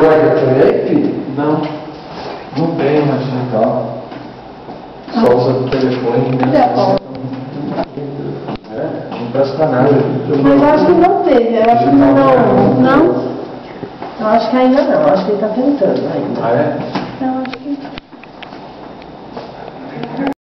Wi-Fi aí, filho? Não. Não tem uma digital. Só usa o telefone, né? Não presta nada. Mas eu acho que não teve, eu acho que não. Não? Eu acho que ainda não, eu acho que ele está tentando ainda. Ah, é? Eu acho que.